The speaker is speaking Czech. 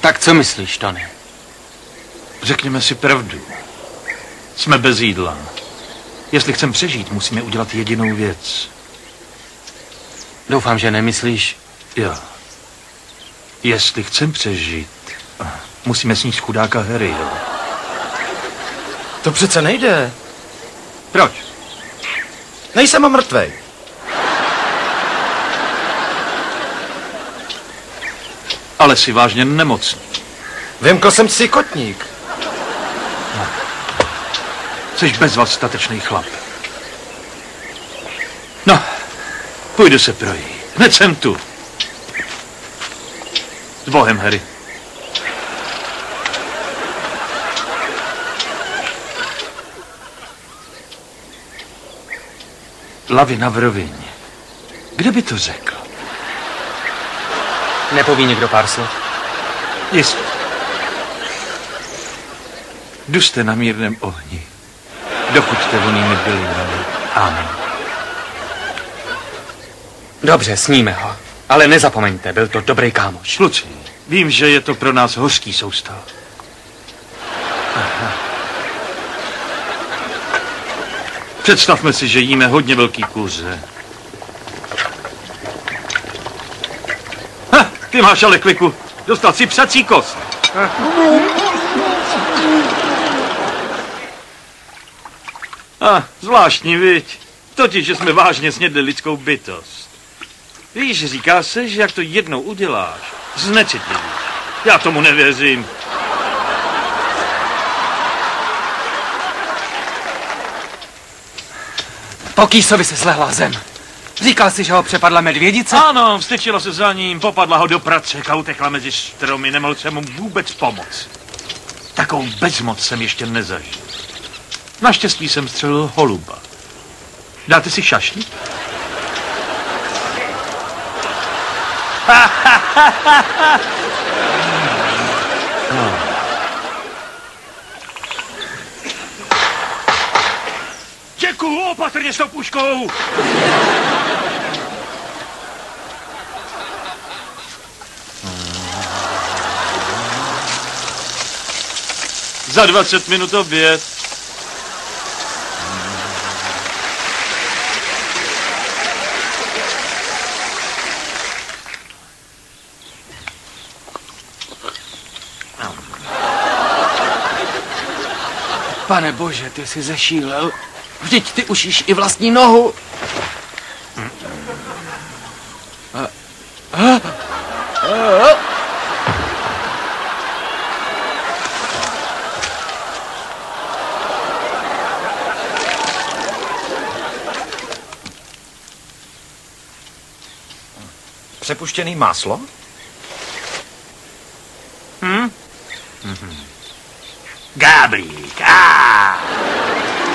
Tak co myslíš, Tony? Řekněme si pravdu. Jsme bez jídla. Jestli chceme přežít, musíme udělat jedinou věc. Doufám, že nemyslíš... Jo. Jestli chceme přežít, musíme sníst chudáka Harryho. To přece nejde. Proč? Nejsem mrtvej. Ale jsi vážně nemocný. Vymkl jsem si kotník. Jsi bezdostatečný chlap. No, půjdu se projít. Hned jsem tu. S Bohem, Harry. Lavina v rovině. Kde by to řekl? Nepoví někdo pár slov? Jistě. Duste na mírném ohni, dokud jste vonými bylinami. Amen. Dobře, sníme ho. Ale nezapomeňte, byl to dobrý kámoš. Kluci, vím, že je to pro nás hořký soustav. Aha. Představme si, že jíme hodně velký kuře. Ty máš ale kliku. Dostal si psací kost. Zvláštní, viď? Totiž, že jsme vážně snědli lidskou bytost. Víš, říká se, že jak to jednou uděláš, znecitlivíš. Já tomu nevěřím. Po Kýsovi se slehla zem. Říkal jsi, že ho přepadla medvědice? Ano, vstyčila se za ním, popadla ho do pracek a utekla mezi stromy, nemohl jsem mu vůbec pomoct. Takovou bezmoc jsem ještě nezažil. Naštěstí jsem střelil holuba. Dáte si šašlík? Děkuju, opatrně s tou puškou! Za 20 minut oběd. Pane bože, ty jsi zešílel. Vždyť ty už jíš i vlastní nohu. Přepuštěný máslo? Gabrík.